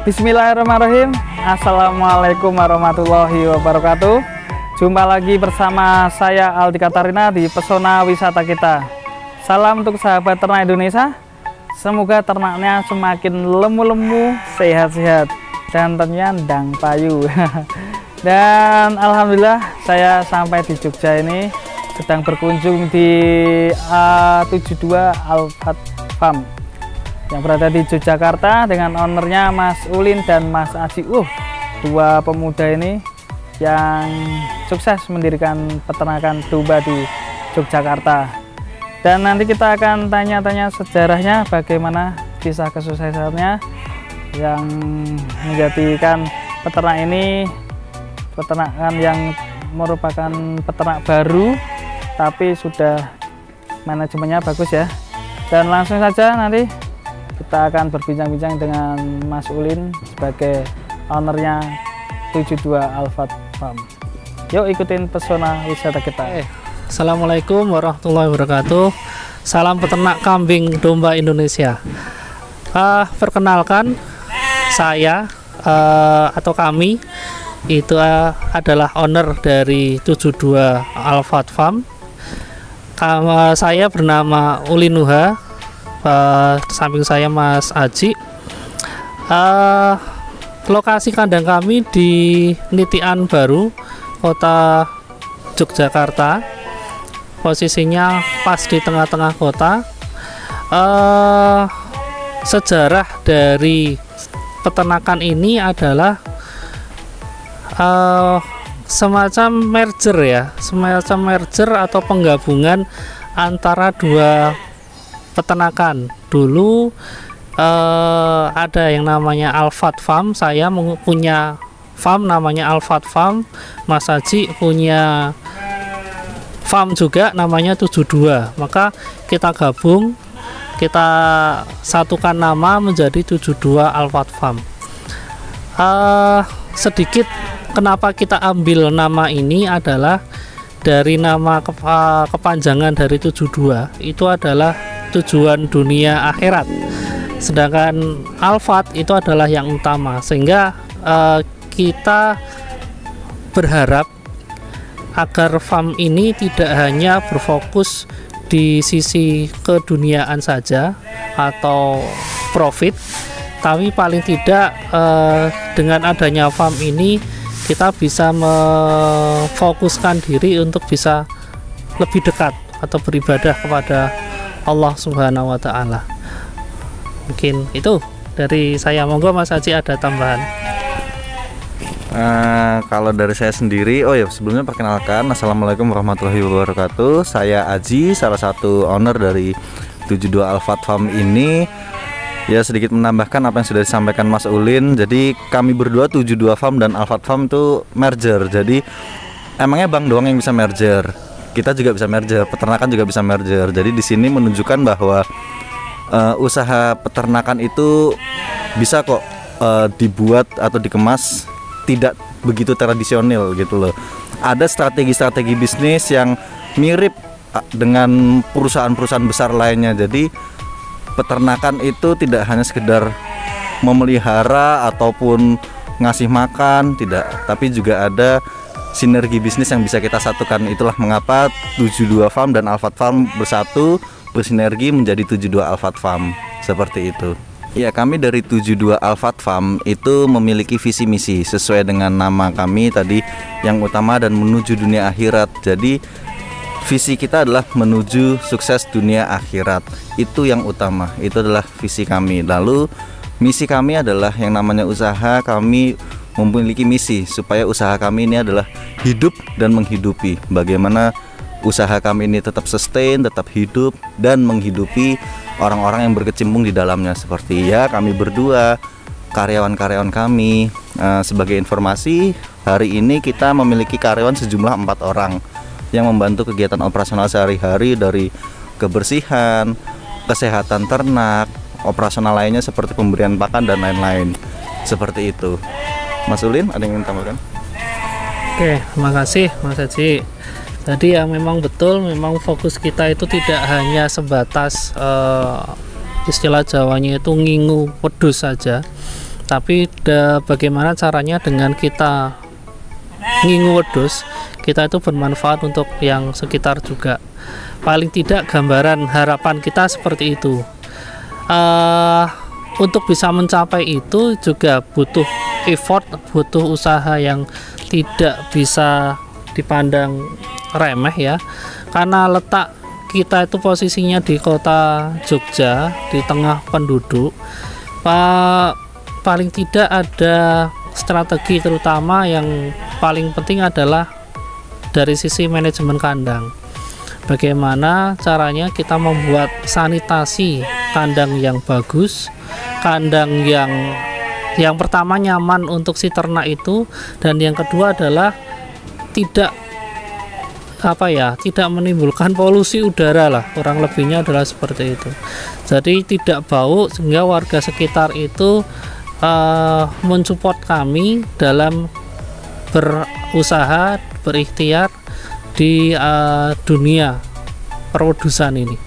Bismillahirrahmanirrahim. Assalamualaikum warahmatullahi wabarakatuh. Jumpa lagi bersama saya Aldi Katarina di Pesona Wisata Kita. Salam untuk sahabat ternak Indonesia. Semoga ternaknya semakin lemu-lemu, sehat-sehat, dan tentunya ndang payu. Dan alhamdulillah saya sampai di Jogja ini sedang berkunjung di A72 Alfat Farm yang berada di Yogyakarta dengan ownernya Mas Ulin dan Mas Aji. Dua pemuda ini yang sukses mendirikan peternakan domba di Yogyakarta. Dan nanti kita akan tanya-tanya sejarahnya, bagaimana kisah kesuksesannya yang menjadikan peternak ini peternakan yang merupakan peternak baru tapi sudah manajemennya bagus ya. Dan langsung saja nanti kita akan berbincang-bincang dengan Mas Ulin sebagai ownernya 72 Alfat Farm. Yuk ikutin Pesona Wisata Kita. Assalamualaikum warahmatullahi wabarakatuh. Salam peternak kambing domba Indonesia. Perkenalkan, saya atau kami itu adalah owner dari 72 Alfat Farm. Saya bernama Ulin Nuha. Samping saya Mas Aji. Lokasi kandang kami di Nitian Baru, kota Yogyakarta. Posisinya pas di tengah-tengah kota. Sejarah dari peternakan ini adalah semacam merger ya, semacam merger atau penggabungan antara dua peternakan. Dulu ada yang namanya Alfat Farm, saya punya farm namanya Alfat Farm, Mas Haji punya farm juga namanya 72. Maka kita gabung, kita satukan nama menjadi 72 Alfat Farm. Sedikit kenapa kita ambil nama ini adalah dari nama kepanjangan dari 72 itu adalah tujuan dunia akhirat, sedangkan Alfat itu adalah yang utama, sehingga kita berharap agar farm ini tidak hanya berfokus di sisi keduniaan saja atau profit, tapi paling tidak dengan adanya farm ini kita bisa memfokuskan diri untuk bisa lebih dekat atau beribadah kepada Allah Subhanahu wa Ta'ala. Mungkin itu dari saya. Monggo Mas Haji ada tambahan. Kalau dari saya sendiri, sebelumnya perkenalkan, Assalamualaikum warahmatullahi wabarakatuh. Saya Aji, salah satu owner dari 72 Alfat Farm ini. Ya, sedikit menambahkan apa yang sudah disampaikan Mas Ulin. Jadi kami berdua 72 Farm dan Alfat Farm itu merger. Jadi emangnya Bang doang yang bisa merger? Kita juga bisa merger, peternakan juga bisa merger. Jadi di sini menunjukkan bahwa usaha peternakan itu bisa kok dibuat atau dikemas tidak begitu tradisional gitu loh. Ada strategi-strategi bisnis yang mirip dengan perusahaan-perusahaan besar lainnya. Jadi peternakan itu tidak hanya sekedar memelihara ataupun ngasih makan, tidak, tapi juga ada sinergi bisnis yang bisa kita satukan. Itulah mengapa 72 Farm dan Alfat Farm bersatu bersinergi menjadi 72 Alfat Farm. Seperti itu. Ya, kami dari 72 Alfat Farm itu memiliki visi misi sesuai dengan nama kami tadi, yang utama dan menuju dunia akhirat. Jadi visi kita adalah menuju sukses dunia akhirat. Itu yang utama. Itu adalah visi kami. Lalu misi kami adalah yang namanya usaha. Kami memiliki misi supaya usaha kami ini adalah hidup dan menghidupi. Bagaimana usaha kami ini tetap sustain, tetap hidup dan menghidupi orang-orang yang berkecimpung di dalamnya. Seperti ya kami berdua, karyawan-karyawan kami. Sebagai informasi, hari ini kita memiliki karyawan sejumlah 4 orang yang membantu kegiatan operasional sehari-hari, dari kebersihan, kesehatan ternak, operasional lainnya seperti pemberian pakan dan lain-lain. Seperti itu. Mas Ulin, ada yang ingin tambahkan? Oke, terima kasih Mas Haji. Tadi ya memang betul, memang fokus kita itu tidak hanya sebatas istilah Jawanya itu ngingu wedhus saja, tapi bagaimana caranya dengan kita ngingu wedhus, kita itu bermanfaat untuk yang sekitar juga. Paling tidak gambaran harapan kita seperti itu. Untuk bisa mencapai itu juga butuh effort, butuh usaha yang tidak bisa dipandang remeh ya, karena letak kita itu posisinya di kota Jogja, di tengah penduduk. Paling tidak ada strategi, terutama yang paling penting adalah dari sisi manajemen kandang. Bagaimana caranya kita membuat sanitasi kandang yang bagus, kandang yang pertama nyaman untuk si ternak itu, dan yang kedua adalah tidak menimbulkan polusi udara lah, kurang lebihnya adalah seperti itu. Jadi tidak bau, sehingga warga sekitar itu mensupport kami dalam berusaha, berikhtiar di dunia perwedusan ini.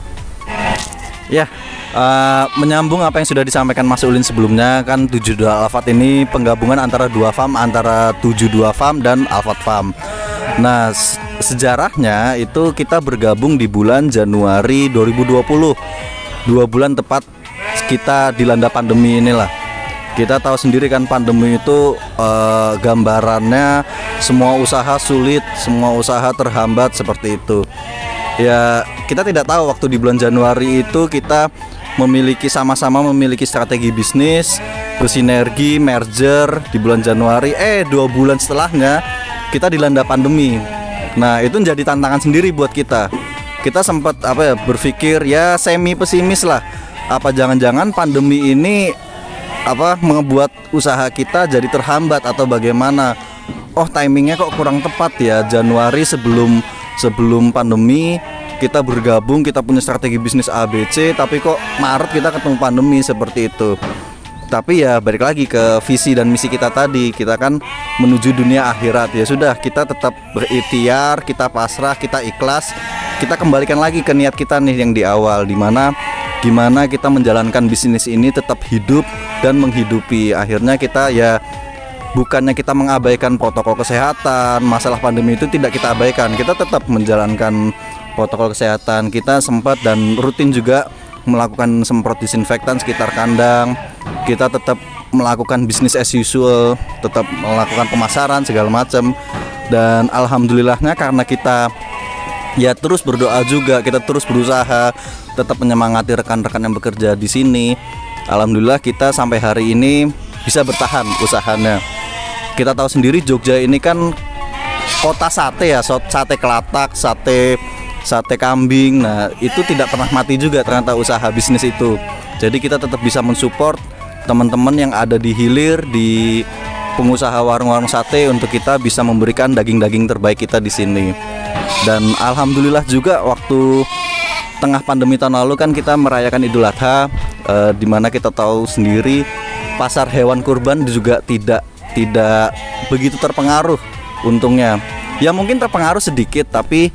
Ya, menyambung apa yang sudah disampaikan Mas Ulin sebelumnya, kan 72 Alfat ini penggabungan antara dua farm, antara 72 Farm dan Alfat Farm. Nah, sejarahnya itu kita bergabung di bulan Januari 2020, 2 bulan tepat kita dilanda pandemi inilah. Kita tahu sendiri kan, pandemi itu gambarannya semua usaha sulit, semua usaha terhambat seperti itu. Ya, kita tidak tahu waktu di bulan Januari itu kita sama-sama memiliki strategi bisnis, bersinergi, merger di bulan Januari. 2 bulan setelahnya kita dilanda pandemi. Nah, itu menjadi tantangan sendiri buat kita. Kita sempat berpikir ya semi pesimis lah. Apa jangan-jangan pandemi ini membuat usaha kita jadi terhambat atau bagaimana? Oh, timingnya kok kurang tepat ya, Januari sebelum pandemi kita bergabung, kita punya strategi bisnis ABC, tapi kok Maret kita ketemu pandemi seperti itu. Tapi ya balik lagi ke visi dan misi kita tadi, kita kan menuju dunia akhirat. Ya sudah, kita tetap berikhtiar, kita pasrah, kita ikhlas, kita kembalikan lagi ke niat kita nih yang di awal, gimana kita menjalankan bisnis ini tetap hidup dan menghidupi. Akhirnya kita ya bukannya kita mengabaikan protokol kesehatan, masalah pandemi itu tidak kita abaikan, kita tetap menjalankan protokol kesehatan. Kita sempat dan rutin juga melakukan semprot disinfektan sekitar kandang. Kita tetap melakukan bisnis as usual, tetap melakukan pemasaran segala macam. Dan alhamdulillahnya karena kita ya terus berdoa juga, kita terus berusaha, tetap menyemangati rekan-rekan yang bekerja di sini. Alhamdulillah kita sampai hari ini bisa bertahan usahanya. Kita tahu sendiri Jogja ini kan kota sate ya, sate kelatak, sate kambing. Nah, itu tidak pernah mati juga ternyata usaha bisnis itu. Jadi kita tetap bisa mensupport teman-teman yang ada di hilir, di pengusaha warung-warung sate, untuk kita bisa memberikan daging-daging terbaik kita di sini. Dan alhamdulillah juga waktu tengah pandemi tahun lalu kan kita merayakan Idul Adha, di mana kita tahu sendiri pasar hewan kurban juga tidak begitu terpengaruh untungnya. Ya mungkin terpengaruh sedikit, tapi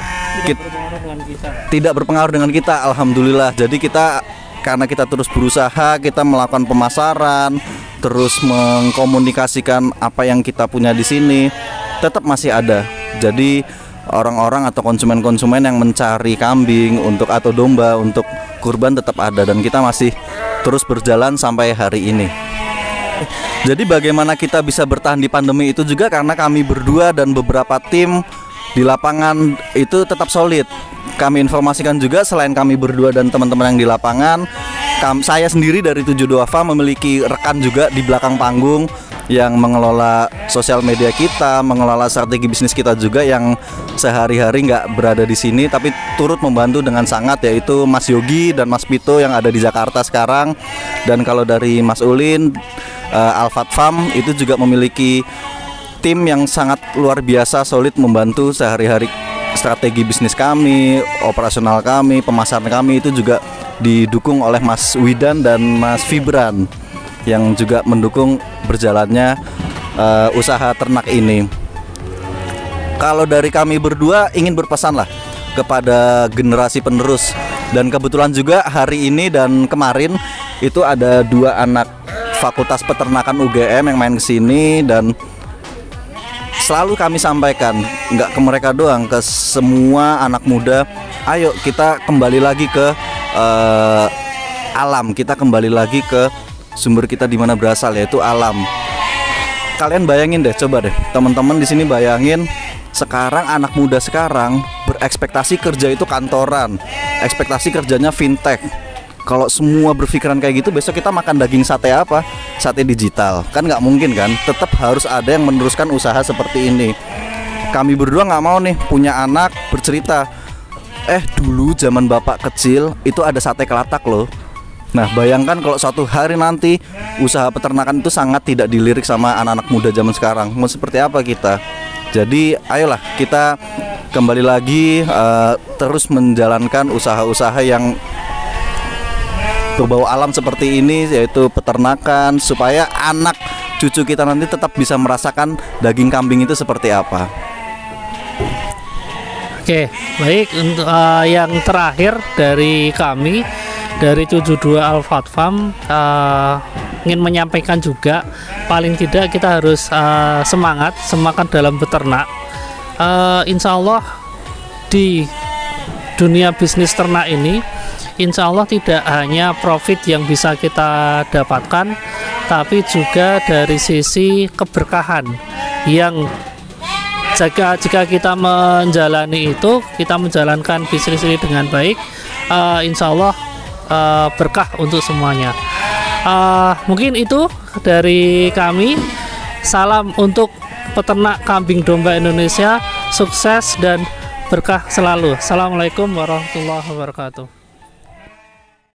tidak berpengaruh dengan kita, alhamdulillah. Jadi karena kita terus berusaha, kita melakukan pemasaran, terus mengkomunikasikan apa yang kita punya di sini, tetap masih ada. Jadi orang-orang atau konsumen-konsumen yang mencari kambing atau domba untuk kurban tetap ada, dan kita masih terus berjalan sampai hari ini. Jadi bagaimana kita bisa bertahan di pandemi itu juga karena kami berdua dan beberapa tim di lapangan itu tetap solid. Kami informasikan juga, selain kami berdua dan teman-teman yang di lapangan, saya sendiri dari 72 Farm memiliki rekan juga di belakang panggung yang mengelola sosial media kita, mengelola strategi bisnis kita juga, yang sehari-hari nggak berada di sini tapi turut membantu dengan sangat, yaitu Mas Yogi dan Mas Pito yang ada di Jakarta sekarang. Dan kalau dari Mas Ulin, Alfat Farm itu juga memiliki tim yang sangat luar biasa solid membantu sehari-hari strategi bisnis kami, operasional kami, pemasaran kami itu juga didukung oleh Mas Widan dan Mas Fibran yang juga mendukung berjalannya usaha ternak ini. Kalau dari kami berdua ingin berpesan lah kepada generasi penerus, dan kebetulan juga hari ini dan kemarin itu ada 2 anak Fakultas Peternakan UGM yang main kesini, dan selalu kami sampaikan, nggak ke mereka doang, ke semua anak muda, ayo kita kembali lagi ke alam, kita kembali lagi ke sumber kita di mana berasal, yaitu alam. Kalian bayangin deh, coba deh teman-teman di sini bayangin, sekarang anak muda sekarang berekspektasi kerja itu kantoran, ekspektasi kerjanya fintech. Kalau semua berpikiran kayak gitu, besok kita makan daging sate apa? Sate digital, kan nggak mungkin kan? Tetap harus ada yang meneruskan usaha seperti ini. Kami berdua nggak mau nih punya anak bercerita, dulu zaman bapak kecil itu ada sate kelatak loh. Nah bayangkan kalau suatu hari nanti usaha peternakan itu sangat tidak dilirik sama anak-anak muda zaman sekarang, mau seperti apa kita? Jadi ayolah kita kembali lagi terus menjalankan usaha-usaha yang berbau alam seperti ini, yaitu peternakan, supaya anak cucu kita nanti tetap bisa merasakan daging kambing itu seperti apa. Oke, baik. Untuk yang terakhir dari kami dari 72 Al-Fat Farm, ingin menyampaikan juga, paling tidak kita harus semangat dalam beternak. Insya Allah di dunia bisnis ternak ini, insya Allah tidak hanya profit yang bisa kita dapatkan, tapi juga dari sisi keberkahan yang jika kita menjalani itu, kita menjalankan bisnis ini dengan baik, insya Allah berkah untuk semuanya. Mungkin itu dari kami. Salam untuk peternak kambing domba Indonesia, sukses dan berkah selalu. Assalamualaikum warahmatullahi wabarakatuh.